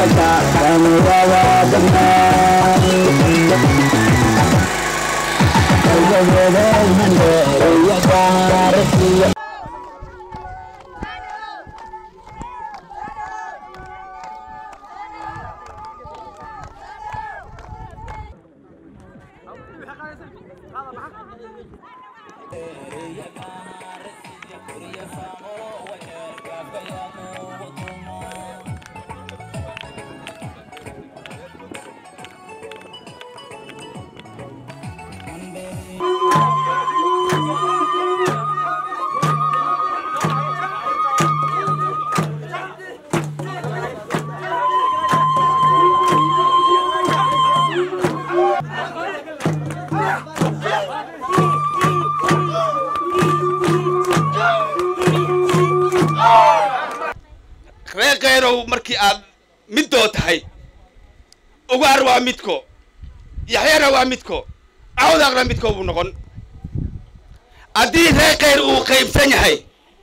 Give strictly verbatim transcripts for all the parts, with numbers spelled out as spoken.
reeqeerow markii aad midoo tahay ugaar waa midko yaxyana waa midko awdaaqna midko buu noqon haddii reeqeer uu qaybsan yahay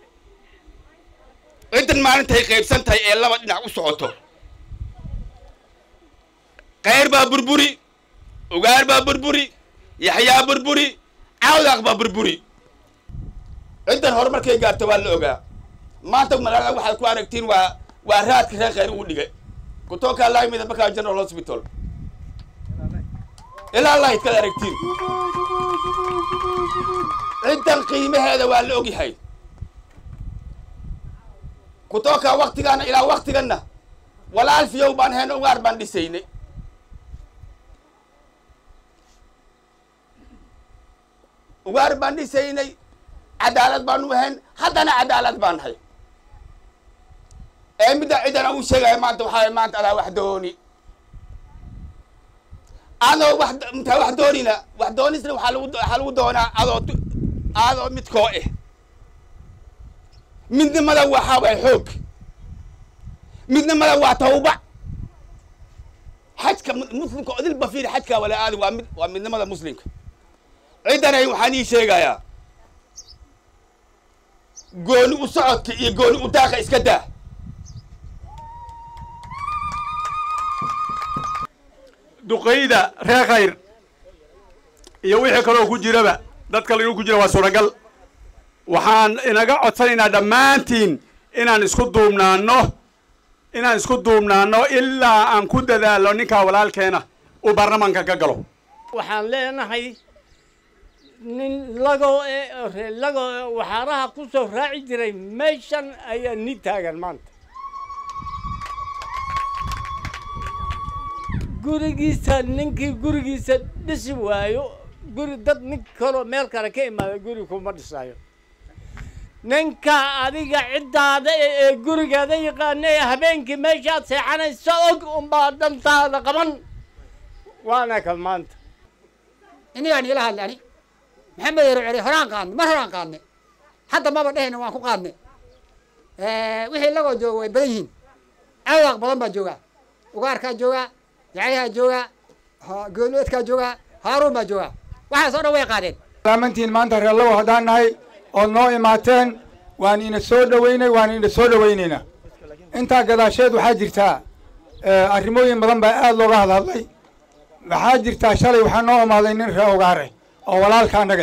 intan maalintay qaybsan tahay ee laba dhinac u socoto qeyr baa burburi ugaar baa burburi yaxyaa burburi awdaaq baa burburi intan hore markay gaarto waa la ogaa maanta magaalada waxaad ku aragtiin waa waa raadka reeqeer uu dhigay kutoka laamida baka general hospital ilaa allah idkala aragtiin intan qiimaheeda waa la ogyahay kutoka waqtigaana ilaa waqtiganna walaal fiyow baan heen ugaar baan dhisaynay ugaar baan dhisaynay cadaalad baanu ahayn haddana cadaalad baan nahay ee midda cidana uu sheegaya maanta waxaa maanta adaa wax dooni adoo wax intaa wax doonina wax doonisna waxaa lagu waxaa lagu doonaa adoo adoo midkoo eh midnimada waxaa way xoog midnimada waa tawba xajka muslimka odil bafiir xajka wala aadi waa mid waa midnimada muslimka cidana waxaan ii sheegayaa gooni u socodka iyo gooni u daaqa iska daa duqeyda reeqayr iyo wixii kaloo ku jiraba dad kale inuu ku jira waa suuragal waxaan inaga codsanaynaa dhammaantiin inaan isku duubnaano inaan isku duubnaano ilaa aan ku dadaalo ninkaa walaalkeena uu baarlamaanka ka galo waxaan leenahay nin lago ee lago waxaaraha ku soo raaci jiray meeshan ayaa ni taagan maanta gurigiisa ninkii gurigiisa dhisi waayo guri dad nin kaloo meel kale ka imaada guri kuma dhisayo ninka adiga ciddaada ee gurigaada yaqaana ee habeenkii meeshaad seexanaysa og unbaa dantaada qaban waana kan maanta inigaan ila hadlani maxamed Yraow Ares horaan qaadnay mar horaan qaadnay hadda maba dhehayna waan ku qaadnay wixii lagoo joogo way badan yihiin awdaaq badan baa jooga ugaarkaa jooga yaxyaha jooga gooloodkaa jooga haaruun baa jooga waxaas oo dhan way qaadeen salaamantiin maanta reer Lago haddaan nahay ood noo imaateen waan ina soo dhaweynay waan ina soo dhaweynaynaa intaa gadaasheed waxaa jirtaa arrimooyin badan baa aad looga hadlay waxaa jirtaa shalay waxaa noo imaaday nin reer ugaare oo walaalka annaga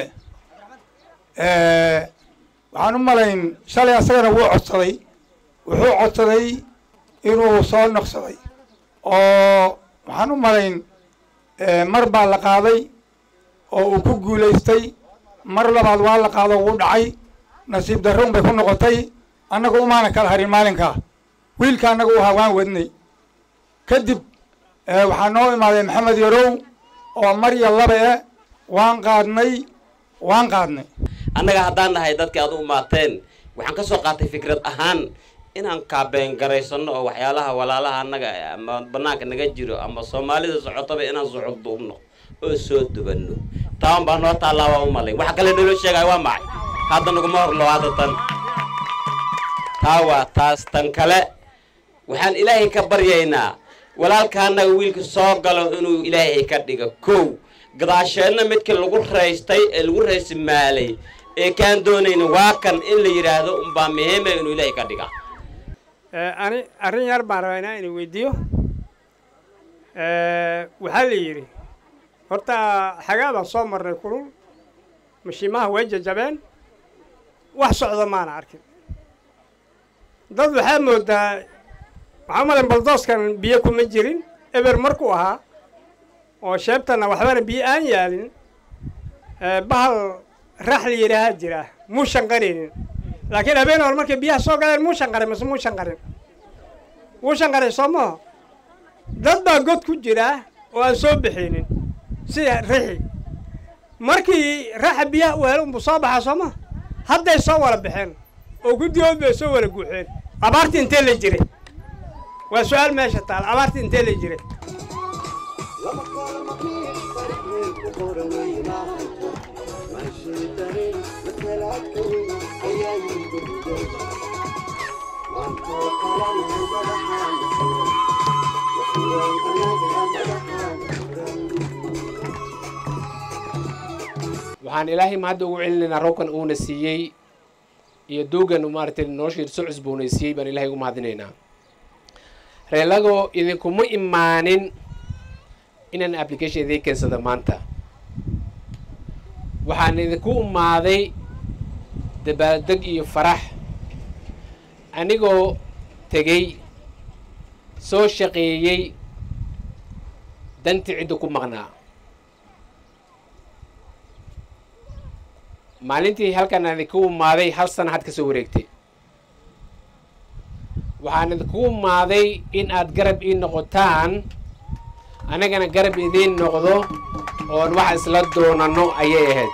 waxaan u malayn shalay asagana wuu codsaday wuxuu codsaday inuu soo noqsaday oo waxaan u malayn mar baa la qaaday oo uu ku guulaystay mar labaad waa la qaado wuu dhacay nasiib darro un bay ku noqotay annagu umaana kala harin maalinkaa wiilka annaga u ahaa waan wadnay kadib waxaa noo imaaday Mohamed Yraow oo mar iyo laba eh waan qaadnay waan qaadnay annaga haddaan nahay dadkii aad u imaateen waxaan ka soo qaatay fikrad ahaan inaan kaabeen garaysano oo waxyaalaha walaalaha annaga ama banaanka naga jiro ama Soomaalida socotaba inaan soo duubno oo soo dubanno taan baa noo taalaaba u malay waxa kale noo sheegay waa maxay hadda nagu ma hor loo hadatan taawa taas tan kale waxaan ilaahay ka baryaynaa walaalkaana wiilka soo galo inuu ilaahay ka dhigo kow gadaasheena midka lagu reystay ee lagu reysmaalay ee kaan doonayna waa kan in la yiraahdo umba muhiim inuu ilaahay ka dhiga ani arrin yar baan rabaa inaan weydiiyo waxaa la yidhi horta xagaa baan soo marnay kulul mashiimaha way jajabeen wax socda maana arkin dad waxaa moodaa waxaa umalayn baldooskan biyo kuma jirin eber markuu ahaa oo sheebtana waxbana biyo aan yaalin bahal raax la yidhaahaa jira muu shanqaraynin laakiin habeen hor markay biyaha soo galeen muu shanqarin mase muu shanqarin wuu shanqaray soo maho dad baa god ku jira oo aan soo bixinin sida rixi markii raaxa biyaha u helo unbuu soo baxaa soo maha hadday soo wala baxeen oo guddigood bay soo wala guuxeen abaartii intee la jiray waa su-aal meesha taal abaartii intee la jiray waxaan ilaahay mahadda ugu celinaynaa roobkan uuna siiyey iyo duugan maaragtay noloshii soo cusboonaysiiyey baan ilaahay ugu mahadinaynaa reer Lago idinkuma imaanin inaan application idin keensado maanta waxaan idinku umaaday dabaaldeg iyo farax anigoo tegey soo shaqeeyey dantii cidda ku maqnaa maalintii halkan aan idinku umaaday hal sana had ka soo wareegtay waxaan idinku umaaday in aad garab ii noqotaan anagana garab idiin noqdo oon wax isla doonano ayay ahayd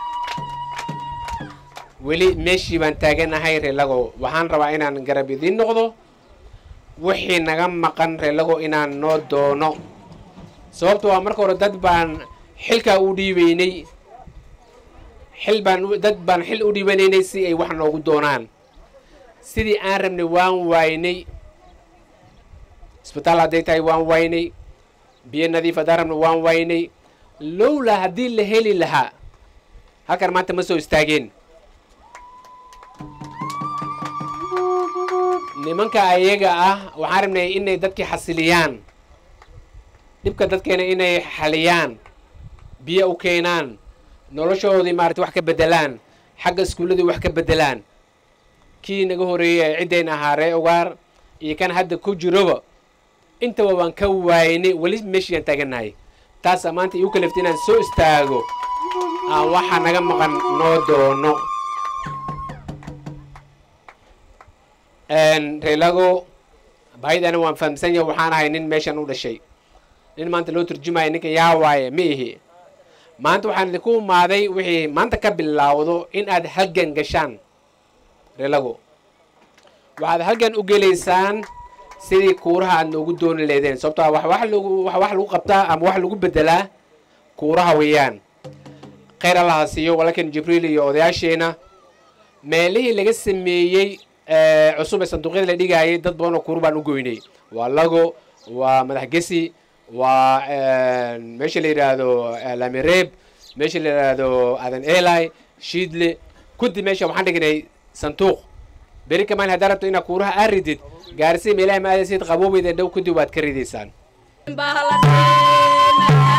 weli meeshii baan taaganahay reer Lago waxaan rabaa inaan garab idiin noqdo wixii naga maqan reer Lago inaan noo doono sababtoo waa marka hore dad baan xilka u dhiibaynay xil baan dad baan xil u dhiibanaynay si ay wax noogu doonaan sidii aan rabnay waan waynay isbitaal hadday tahay waan waynay biyo nadiif haddaan rabnay waan waynay lowla haddii la heli lahaa halkan maanta ma soo istaageen nimanka ayaga ah waxaan rabnay inay dadkii xasiliyaan dhibka dadkeena inay xaliyaan biyo u keenaan noloshoodii maaragtay wax ka beddelaan xagga iskuulladii wax ka beddelaan kii naga horeeyay ciddeen ahaa ree ugaar iyo kan hadda ku jiroba intaba waan ka waaynay weli meeshii aan taaganahay taasaa maanta iigu kalaftay inaan soo istaago aan waxa naga maqan noo doono reer Lago baahidana waan fahamsan yahay waxaan ahay nin meeshan u dhashay nin maanta loo turjumaya ninka yaa waaye ma ihi maanta waxaan idinku umaaday wixii maanta ka bilaawdo in aad halgan gashaan reer Lago waxaad halgan u gelaysaan sidii kuuraha aad noogu dooni leedeen sababtoo wax wax lagu wax wax lagu qabtaa ama wax lagu bedelaa kuuraha weeyaan khayr Allah siiyo walaakin Jibriil iyo odayaasheena meelihii laga sameeyey cusub ee sanduuqyada la dhigayay dad badan oo kuur baan u goynay waa Lago waa madax gesi waa meesha la yiraahdo Lamireeb meesha la yiraahdo Adan Elay Shiidle kunti meesha waxaan dhignay sanduuq beri kamaan hadaa rabto inaad kuuraha aaridid gaarsiin meelaha ma aadaysid qaboobayda dhow kunti waad ka ridaysaan